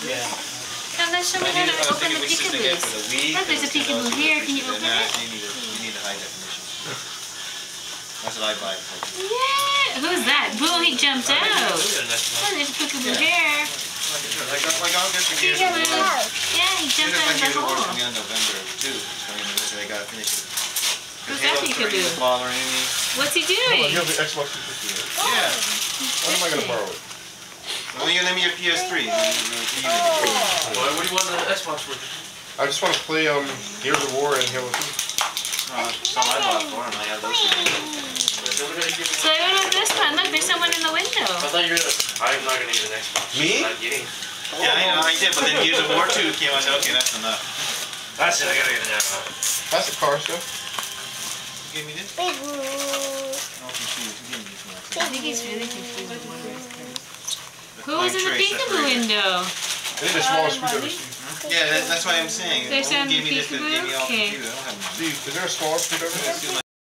Yeah. Now let's show me how to open the peekaboos. Look, there's a peekaboo here. Can you open it? You need a high definition. That's what I buy. Yeah. Who's that? Boom, he jumped out. Oh, there's a peekaboo here. Like August and years Peekaboo. Yeah, he jumped out of the hole. Coming on November too. So they gotta finish it. Who's that peekaboo? Bothering me. What's he doing? You have the Xbox 360, right? Yeah. When am I going to borrow it? Well, you lend me your PS3. What do you want the Xbox for? I just want to play Gears of War and Halo 2. Some I bought for him. I have those two. So what about this one? Look, there's someone in the window. I thought you were I'm not going to get an Xbox. Me? I'm not getting. Yeah, I know, I did, but then Gears of War 2 came out. I said, okay, that's enough. That's it, I gotta get an Xbox. That's the car stuff. You gave me this? Big No, confused. You gave me this one. I think he's really confused with one of his cards. Who was in the peekaboo window? I think the smallest we've ever seen. Yeah, that's why I'm saying. There's Only some gave me this, but gave me all peekaboo? Okay. confused. I don't have Steve, is there a smaller screwdriver?